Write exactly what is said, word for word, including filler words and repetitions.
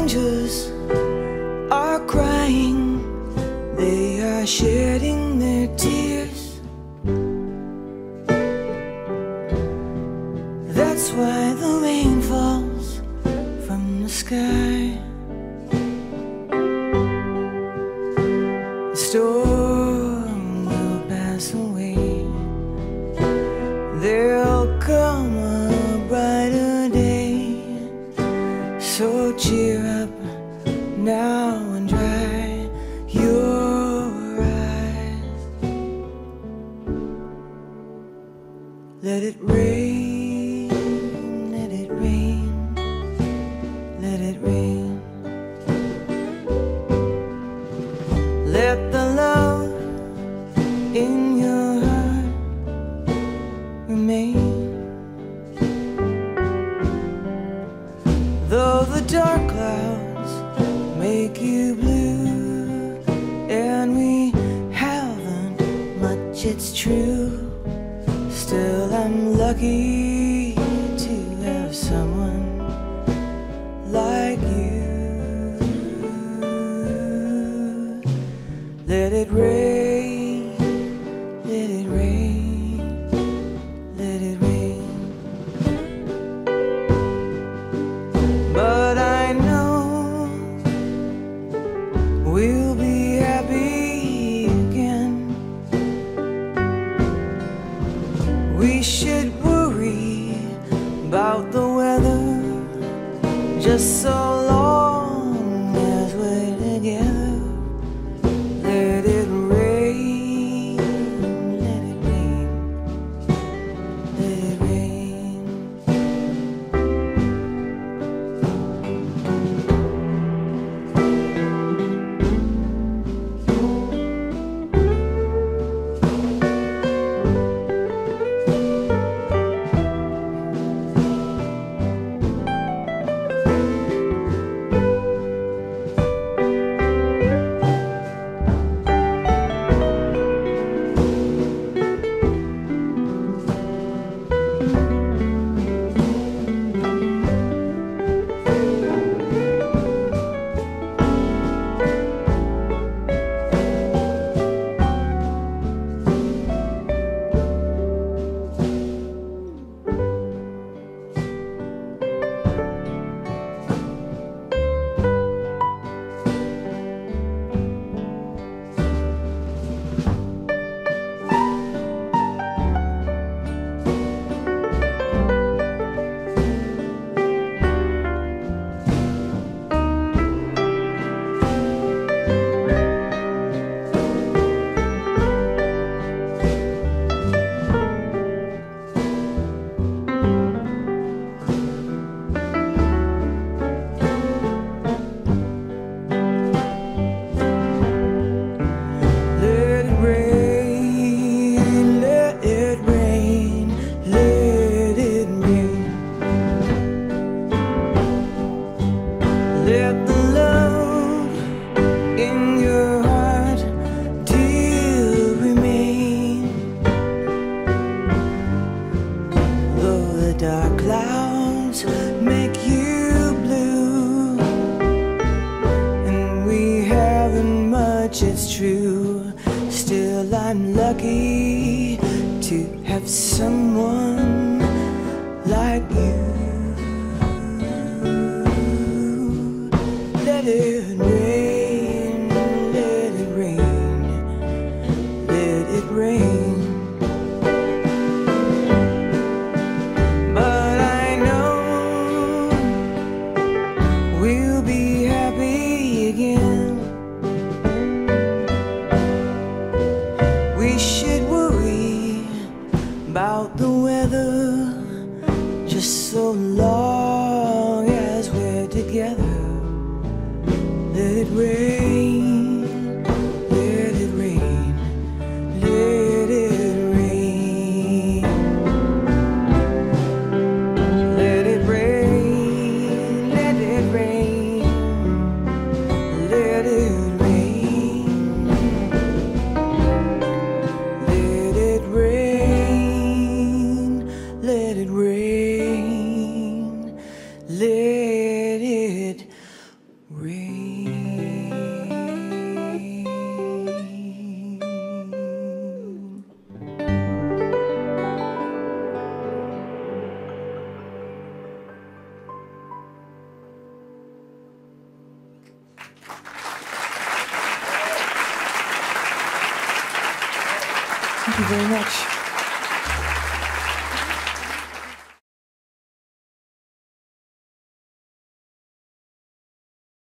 strangers are crying, they are shedding their tears. That's why the rain falls from the sky. The storm will pass away, there'll come a brighter day. So cheer up now and dry your eyes. Let it rain, let it rain, let it rain. Let the love in your heart remain. Though the dark clouds make you blue, and we haven't much, it's true, still I'm lucky to have someone like you. Let it rain, let it rain, let it rain. But I know we'll be happy again. We should worry about the weather just so long as we're together. Let it rain, let it rain, let it rain. Let the love in your heart still remain. Though the dark clouds make you blue, and we haven't much, it's true, still I'm lucky to have someone like you. Let it rain, let it rain, let it rain. But I know we'll be happy again. We should worry about the weather just so long as we're together. Let it rain, let it rain, let it Thank you very much.